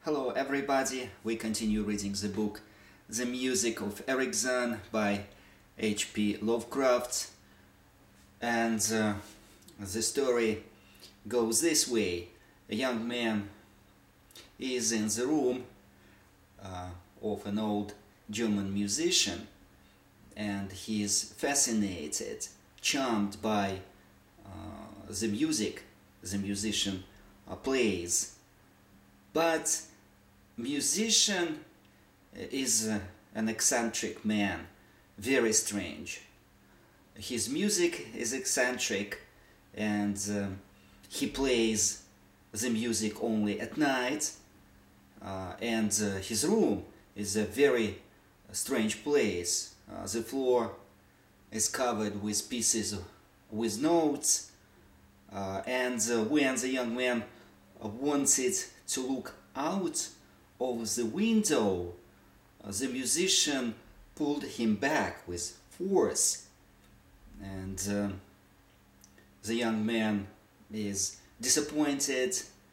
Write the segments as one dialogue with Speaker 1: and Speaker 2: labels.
Speaker 1: Hello everybody, we continue reading the book The Music of Eric by H.P. Lovecraft, and the story goes this way. A young man is in the room of an old German musician, and he is fascinated, charmed by the music the musician plays. But musician is an eccentric man, very strange. His music is eccentric, and he plays the music only at night, and his room is a very strange place. The floor is covered with pieces with notes, and when the young man wanted to look out of the window, the musician pulled him back with force, and the young man is disappointed,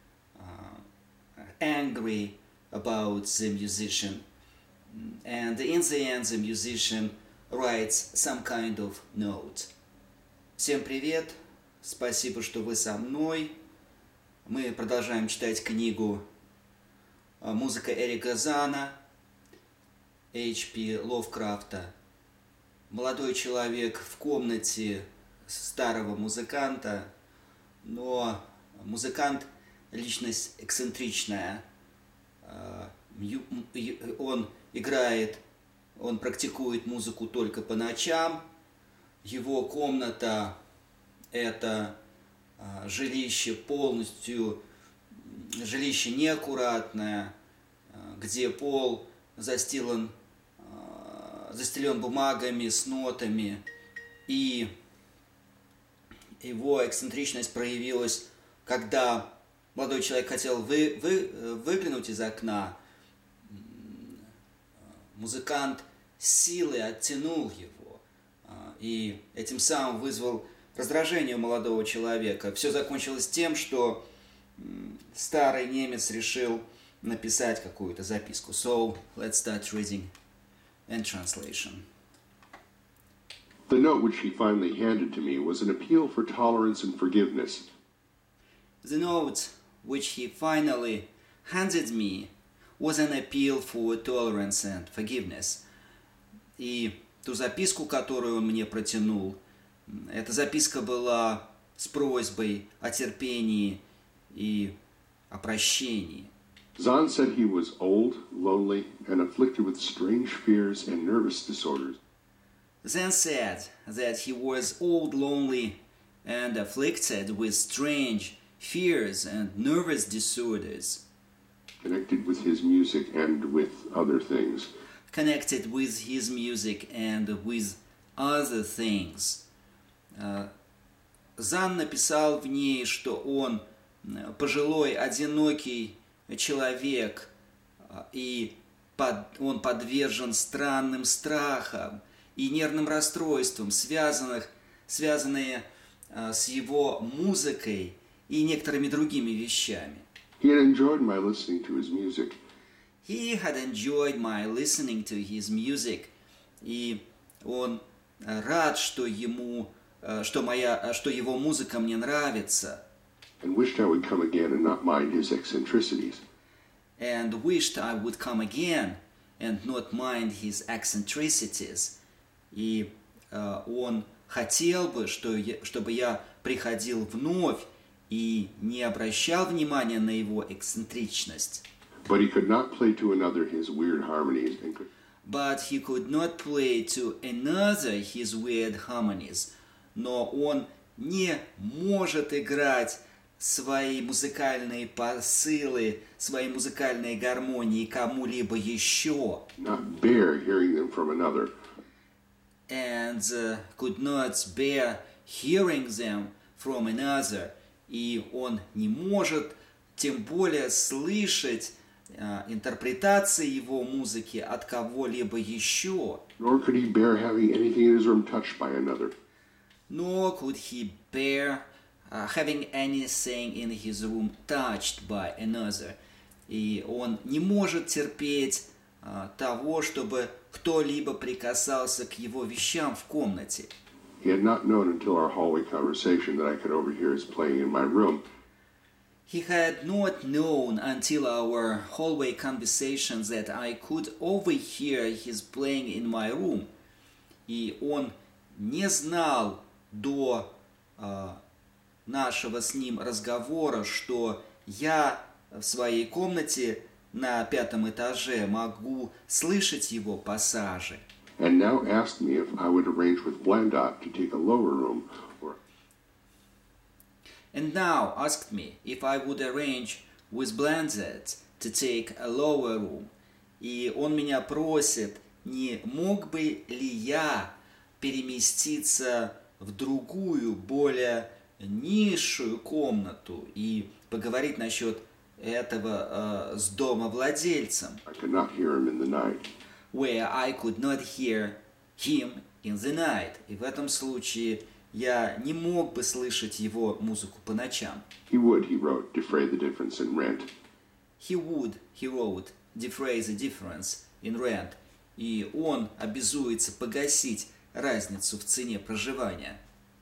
Speaker 1: angry about the musician, and in the end the musician writes some kind of note. Всем привет, спасибо, что вы со мной. Мы продолжаем читать книгу «Музыка Эрика Зана» H.P. Ловкрафта. Молодой человек в комнате старого музыканта, но музыкант – личность эксцентричная. Он играет, он практикует музыку только по ночам. Его комната – это жилище полностью, жилище неаккуратное, где пол застелен бумагами с нотами, и его эксцентричность проявилась, когда молодой человек хотел выглянуть из окна. Музыкант силой оттянул его, и этим самым вызвал раздражение у молодого человека. Все закончилось тем, что старый немец решил написать какую-то записку. So, let's start reading and translation.
Speaker 2: The note which he finally handed to me was an appeal for tolerance and forgiveness.
Speaker 1: The note which he finally handed me was an appeal for tolerance and forgiveness. И ту записку, которую он мне протянул, эта записка была с просьбой о терпении и о прощении.
Speaker 2: Zahn said he was old, lonely, and afflicted with strange fears and nervous disorders.
Speaker 1: Zahn said that he was old, lonely, and afflicted with strange fears and nervous disorders.
Speaker 2: Connected with his music and with other things.
Speaker 1: Connected with his music and with other things. Зан написал в ней, что он пожилой, одинокий человек, и он подвержен странным страхам и нервным расстройствам, связанные с его музыкой и некоторыми другими вещами.
Speaker 2: He had enjoyed my listening to his music.
Speaker 1: He had enjoyed my listening to his music, и он рад, что его музыка мне нравится.
Speaker 2: And wished I would come again and not mind his eccentricities.
Speaker 1: And wished I would come again and not mind his eccentricities. И он хотел бы, чтобы я приходил вновь и не обращал внимания на его эксцентричность.
Speaker 2: But he could not play to another his weird harmonies and could...
Speaker 1: But he could not play to another his weird harmonies. Но он не может играть свои музыкальные посылы, свои музыкальные гармонии кому-либо еще.
Speaker 2: Not bear hearing them from another.
Speaker 1: And could not bear hearing them from another. И он не может, тем более, слышать интерпретации его музыки от кого-либо еще.
Speaker 2: Nor could he bear having anything in his room touched by another.
Speaker 1: Nor could he bear having anything in his room touched by another. и он не может терпеть того, чтобы кто-либо прикасался к его вещам в комнате.
Speaker 2: He had not known until our hallway conversation that I could overhear his playing in my room.
Speaker 1: He had not known until our hallway conversations that I could overhear his playing in my room. И он не знал до нашего с ним разговора, что я в своей комнате на 5-м этаже могу слышать его пассажи.
Speaker 2: And now asked me if I would arrange with Blandock to take a lower room,
Speaker 1: And now asked me if I would arrange with Blanzett to take a lower room. И он меня просит, не мог бы ли я переместиться в другую, более низшую комнату и поговорить насчет этого с домовладельцем,
Speaker 2: I could not hear him in the night.
Speaker 1: where I could not hear him in the night. И в этом случае я не мог бы слышать его музыку по ночам.
Speaker 2: He would, he wrote, defray the difference in rent.
Speaker 1: He would, he wrote, defray the difference in rent. И он обязуется погасить разницу в цене проживания.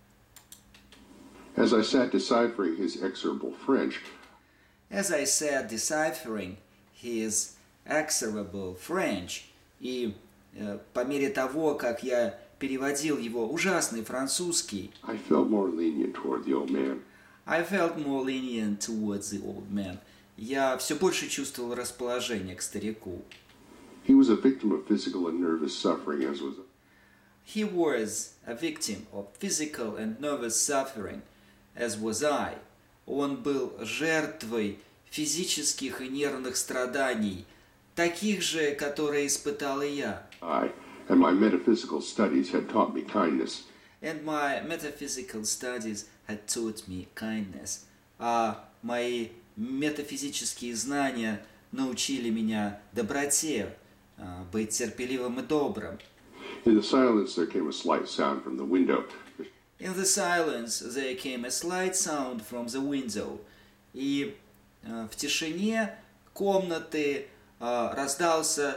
Speaker 2: As I sat deciphering his execrable French,
Speaker 1: As I said, deciphering his execrable French, и по мере того, как я переводил его ужасный французский,
Speaker 2: I felt more lenient toward the old man.
Speaker 1: I felt more lenient towards the old man. Я все больше чувствовал расположение к старику.
Speaker 2: He was a victim of physical and nervous suffering, as was
Speaker 1: He was a victim of physical and nervous suffering, as was I. Он был жертвой физических и нервных страданий, таких же, которые испытал и я.
Speaker 2: I, and my metaphysical studies had taught me kindness.
Speaker 1: And my metaphysical studies had taught me kindness. А мои метафизические знания научили меня доброте, быть терпеливым и добрым.
Speaker 2: In the silence, there came a slight sound from the window.
Speaker 1: In the silence there came a slight sound from the window. И в тишине комнаты раздался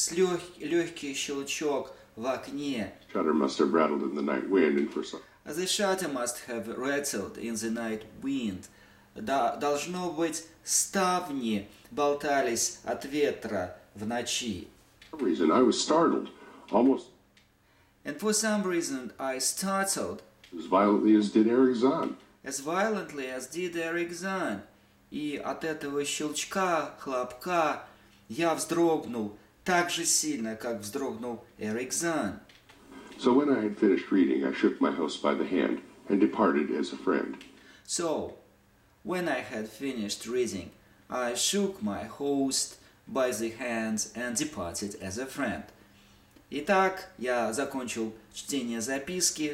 Speaker 1: легкий щелчок в окне.
Speaker 2: Shutter must have rattled in the night wind, and for some
Speaker 1: The shutter must have rattled in the night wind. Должно быть, ставни болтались от ветра в ночи.
Speaker 2: reason I was startled, almost
Speaker 1: And for some reason I startled
Speaker 2: as violently as did Eric Zahn.
Speaker 1: as violently as did Eric Zahn. И от этого щелчка, хлопка я вздрогнул так же сильно, как вздрогнул Эрик Зан.
Speaker 2: So when I had finished reading, I shook my host by the hand and departed as a friend.
Speaker 1: So, when I had finished reading, I shook my host by the hands and departed as a friend. Итак, я закончил чтение записки,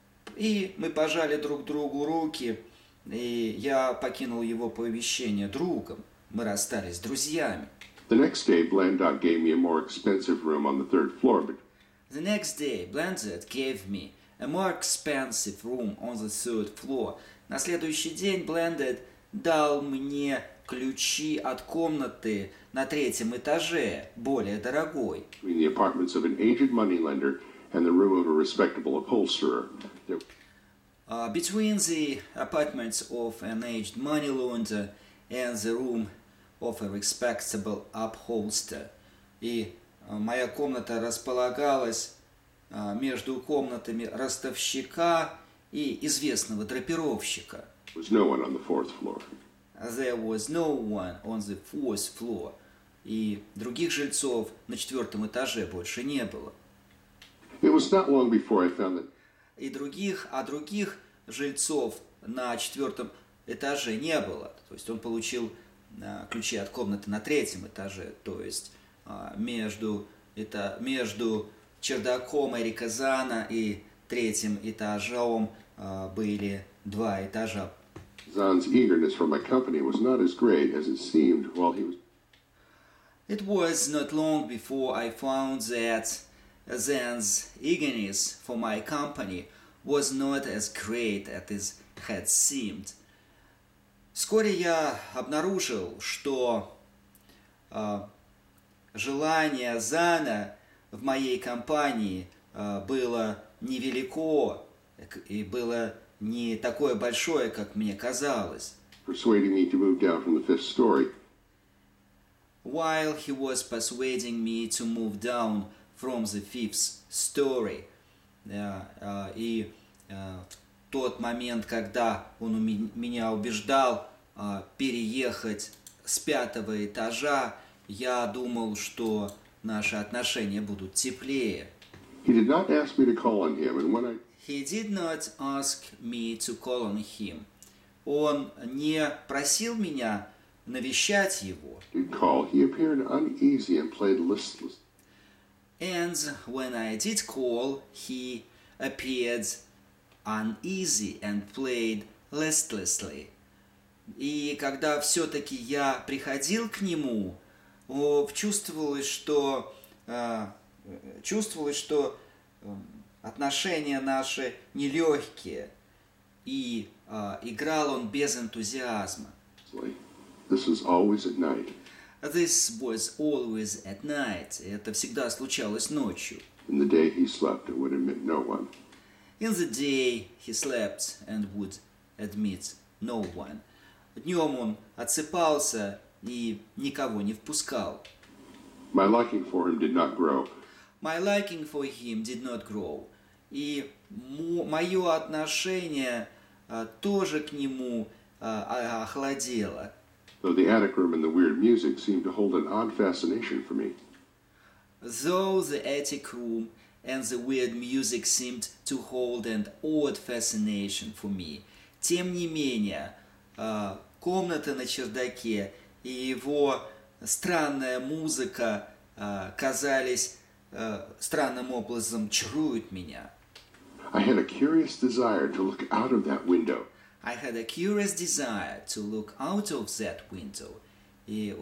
Speaker 1: и мы пожали друг другу руки, и я покинул его помещение другом. Мы расстались друзьями.
Speaker 2: The next day, Blandock gave me a more expensive room on the third floor, but
Speaker 1: The next day, Blanzett gave me a more expensive room on the third floor. На следующий день Blanzett дал мне ключи от комнаты на 3-м этаже, более дорогой.
Speaker 2: between the apartments of an aged moneylender and the room of a respectable upholsterer, there
Speaker 1: Between the apartments of an aged money launderer and the room of a respectable upholsterer. И моя комната располагалась между комнатами ростовщика и известного драпировщика.
Speaker 2: was no one on the fourth floor.
Speaker 1: There was no one on the 4th floor. И других жильцов на 4-м этаже больше не было.
Speaker 2: It was not long before I found that
Speaker 1: И других жильцов на 4-м этаже не было. То есть он получил ключи от комнаты на 3-м этаже. То есть между чердаком Эрика Зана и 3-м этажом были 2 этажа.
Speaker 2: Zahn's eagerness for my company was not as great as it seemed while he was.
Speaker 1: It was not long before I found that Zan's eagerness for my company was not as great as it had seemed. Вскоре я обнаружил, что желание Зана в моей компании было невелико и было не такое большое, как мне казалось.
Speaker 2: Persuading me to move down from the 5th story.
Speaker 1: While he was persuading me to move down from the 5th story. И в тот момент, когда он меня убеждал переехать с 5-го этажа, я думал, что наши отношения будут теплее.
Speaker 2: He did not ask me to call on him, and when I
Speaker 1: He did not ask me to call on him. Он не просил меня навещать его.
Speaker 2: did call, he appeared uneasy and played listless.
Speaker 1: And when I did call, he appeared uneasy and played listlessly. И когда все-таки я приходил к нему, чувствовалось, что отношения наши нелегкие, и играл он без энтузиазма.
Speaker 2: This was always at night.
Speaker 1: This was always at night. Это всегда случалось ночью.
Speaker 2: In the day he slept and would admit no one.
Speaker 1: In the day he slept and would admit no one. Днем он отсыпался и никого не впускал.
Speaker 2: My liking for him did not grow.
Speaker 1: My liking for him did not grow. И мое отношение тоже к нему охладело.
Speaker 2: Though the attic room and the weird music seemed to hold an odd fascination for me.
Speaker 1: Though the attic room and the weird music seemed to hold an odd fascination for me. Тем не менее, комната на чердаке и его странная музыка казались странным образом чаруют меня.
Speaker 2: I had a curious desire to look out of that window.
Speaker 1: I had a curious desire to look out of that window. И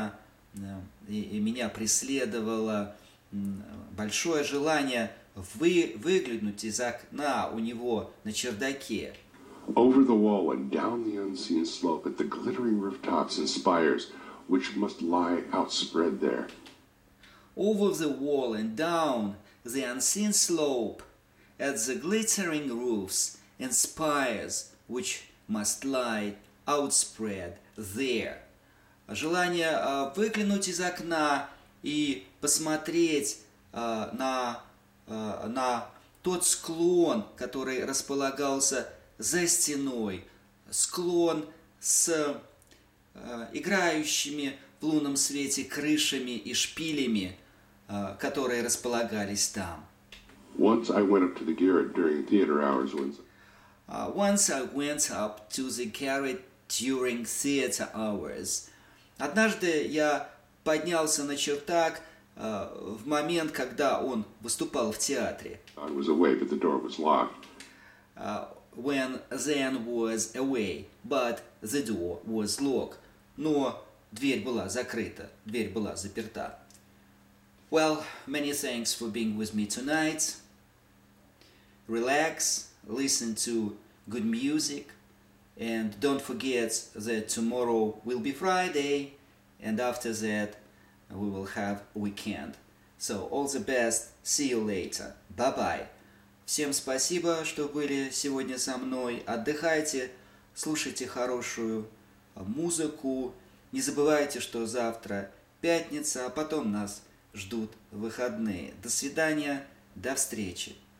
Speaker 1: меня преследовало большое желание выглянуть из окна у него на чердаке.
Speaker 2: Over the wall and down the unseen slope at the glittering rooftops and spires which must lie outspread there.
Speaker 1: Over the wall and down the unseen slope at the glittering roofs and spires which must lie outspread there. Желание выглянуть из окна и посмотреть на тот склон, который располагался за стеной, склон с играющими в лунном свете крышами и шпилями, которые располагались там.
Speaker 2: Once I went up to the garret during theater hours
Speaker 1: Once I went up to the garret during theater hours. Однажды я поднялся на чердак в момент, когда он выступал в театре.
Speaker 2: I was away, but the door was locked.
Speaker 1: When Zen was away, but the door was locked. Но дверь была закрыта, дверь была заперта. Well, many thanks for being with me tonight. Relax, listen to good music, and don't forget that tomorrow will be Friday, and after that we will have weekend. So all the best, see you later. Bye-bye. Всем спасибо, что были сегодня со мной. Отдыхайте, слушайте хорошую музыку. Не забывайте, что завтра пятница, а потом нас ждут выходные. До свидания, до встречи.